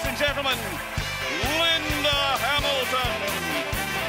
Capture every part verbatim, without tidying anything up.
and gentlemen, Linda Hamilton.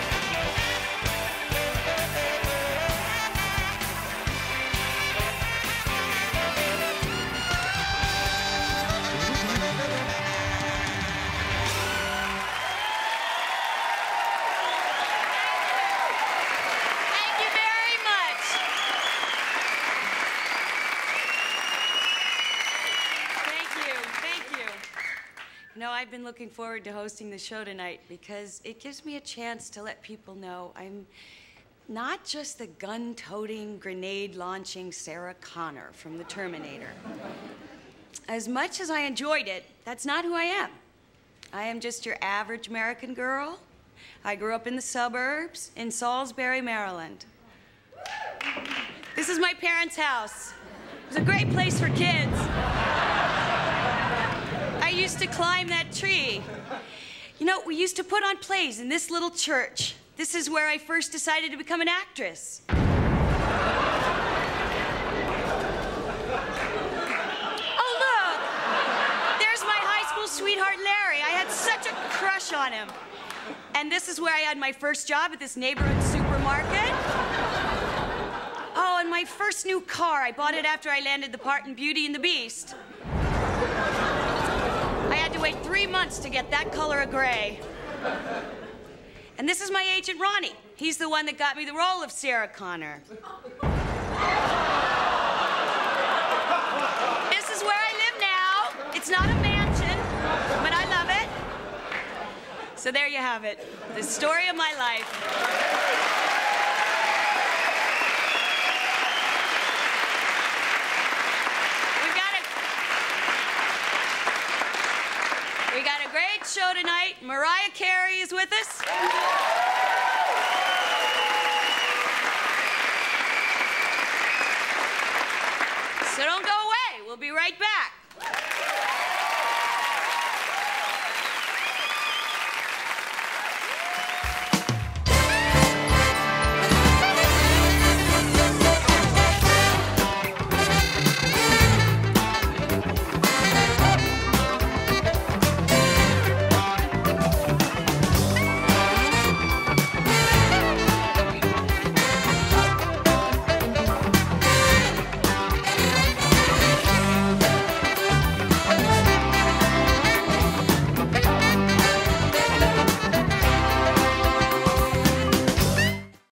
No, I've been looking forward to hosting the show tonight because it gives me a chance to let people know I'm not just the gun-toting, grenade-launching Sarah Connor from The Terminator. As much as I enjoyed it, that's not who I am. I am just your average American girl. I grew up in the suburbs in Salisbury, Maryland. This is my parents' house. It was a great place for kids. I used to climb that tree. You know, we used to put on plays in this little church. This is where I first decided to become an actress. Oh, look! There's my high school sweetheart, Larry. I had such a crush on him. And this is where I had my first job at this neighborhood supermarket. Oh, and my first new car. I bought it after I landed the part in Beauty and the Beast. I had to wait three months to get that color of gray. And this is my agent, Ronnie. He's the one that got me the role of Sarah Connor. This is where I live now. It's not a mansion, but I love it. So there you have it, the story of my life. We got a great show tonight. Mariah Carey is with us. So don't go away. We'll be right back.